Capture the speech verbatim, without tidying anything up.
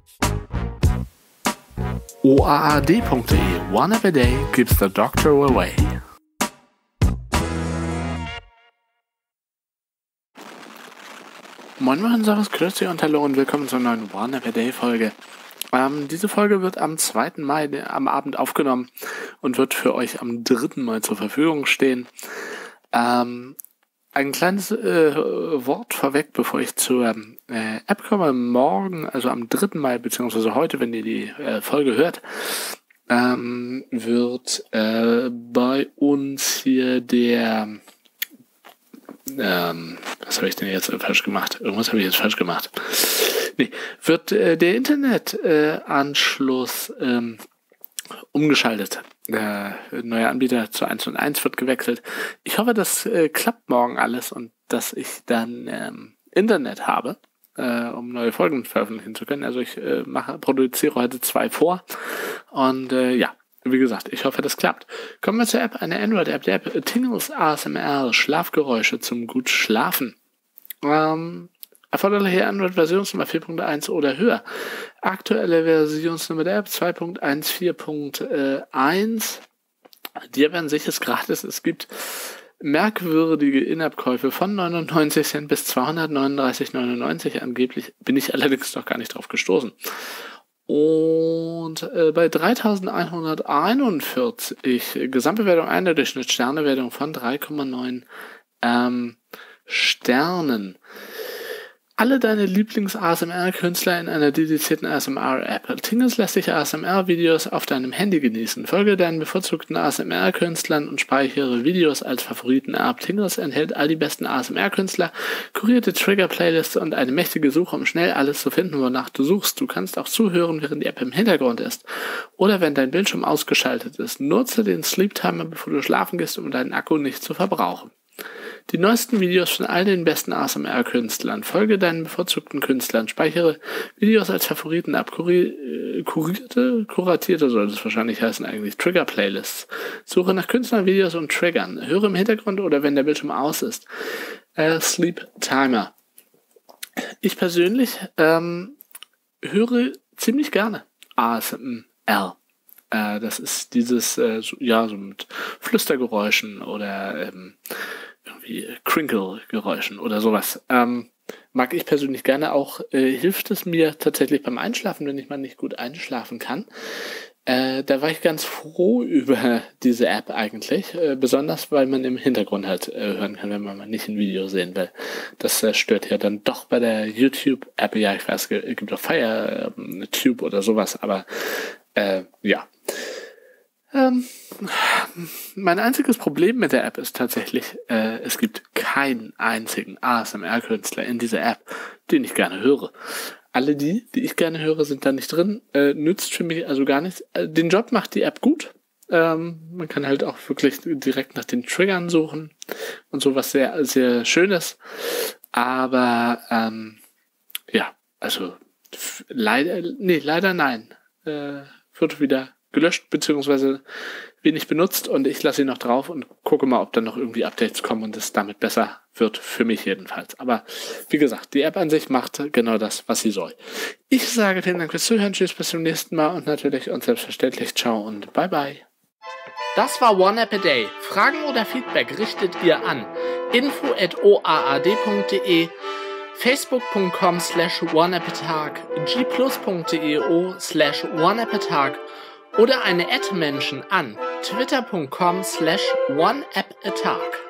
O A A D punkt de. One app a day keeps the doctor away. Moin Moin, Servus, Grüezi und Hallo und willkommen zur neuen One App a Day Folge. Ähm, diese Folge wird am zweiten Mai am Abend aufgenommen und wird für euch am dritten Mai zur Verfügung stehen. Ähm, ein kleines äh, Wort vorweg, bevor ich zur äh, App komme. Morgen, also am dritten Mai, beziehungsweise heute, wenn ihr die äh, Folge hört, ähm, wird äh, bei uns hier der... Ähm, was habe ich denn jetzt falsch gemacht? Irgendwas habe ich jetzt falsch gemacht. Nee, wird äh, der Internetanschluss äh, ähm, umgeschaltet. Der neue Anbieter zu eins und eins wird gewechselt. Ich hoffe, das äh, klappt morgen alles und dass ich dann ähm, Internet habe, äh, um neue Folgen veröffentlichen zu können. Also ich äh, mache, produziere heute zwei vor und äh, ja. Wie gesagt, ich hoffe, das klappt. Kommen wir zur App, eine Android-App, der App Tingles A S M R, Schlafgeräusche zum gut Schlafen. Ähm, erforderliche Android-Versionsnummer vier Punkt eins oder höher. Aktuelle Versionsnummer der App zwei Punkt eins Punkt vier Punkt eins. Die App an sich ist gratis. Es gibt merkwürdige In-App-Käufe von neunundneunzig Cent bis zweihundertneununddreißig neunundneunzig. Angeblich bin ich allerdings noch gar nicht drauf gestoßen. Und äh, bei dreitausendeinhunderteinundvierzig Gesamtbewertung eine Durchschnittssternewertung von drei Komma neun ähm, Sternen. Alle deine Lieblings-A S M R-Künstler in einer dedizierten A S M R-App. Tingles lässt sich A S M R-Videos auf deinem Handy genießen. Folge deinen bevorzugten A S M R-Künstlern und speichere Videos als Favoriten-App. Tingles enthält all die besten A S M R-Künstler, kurierte Trigger-Playlists und eine mächtige Suche, um schnell alles zu finden, wonach du suchst. Du kannst auch zuhören, während die App im Hintergrund ist oder wenn dein Bildschirm ausgeschaltet ist. Nutze den Sleep-Timer, bevor du schlafen gehst, um deinen Akku nicht zu verbrauchen. Die neuesten Videos von all den besten A S M R-Künstlern. Folge deinen bevorzugten Künstlern. Speichere Videos als Favoriten ab. Kuri- äh, kurierte, kuratierte soll das wahrscheinlich heißen eigentlich. Trigger-Playlists. Suche nach Künstlern, Videos und Triggern. Höre im Hintergrund oder wenn der Bildschirm aus ist. Äh, Sleep Timer. Ich persönlich ähm, höre ziemlich gerne A S M R. Äh, das ist dieses, äh, so, ja, so mit Flüstergeräuschen oder ähm, irgendwie Crinkle-Geräuschen oder sowas. Ähm, mag ich persönlich gerne. Auch äh, hilft es mir tatsächlich beim Einschlafen, wenn ich mal nicht gut einschlafen kann. Äh, da war ich ganz froh über diese App eigentlich. Äh, besonders, weil man im Hintergrund halt äh, hören kann, wenn man mal nicht ein Video sehen will. Das äh, stört ja dann doch bei der YouTube-App. Ja, ich weiß, es gibt auch Fire, äh, Tube oder sowas, aber äh, ja. Ähm, mein einziges Problem mit der App ist tatsächlich, äh, es gibt keinen einzigen A S M R-Künstler in dieser App, den ich gerne höre. Alle die, die ich gerne höre, sind da nicht drin. Äh, nützt für mich also gar nichts. Äh, den Job macht die App gut. Ähm, man kann halt auch wirklich direkt nach den Triggern suchen und sowas sehr, sehr Schönes. Aber ähm, ja, also f- leider, nee, leider nein. Äh, wird wieder gelöscht, beziehungsweise wenig benutzt und ich lasse ihn noch drauf und gucke mal, ob dann noch irgendwie Updates kommen und es damit besser wird, für mich jedenfalls. Aber wie gesagt, die App an sich macht genau das, was sie soll. Ich sage vielen Dank fürs Zuhören, tschüss, bis zum nächsten Mal und natürlich und selbstverständlich ciao und bye bye. Das war One App a Day. Fragen oder Feedback richtet ihr an info at o a a d punkt de, facebook punkt com slash oneappatag, g plus punkt de slash oneappatag oder eine Ad-Menschen an twitter punkt com slash oneappatag.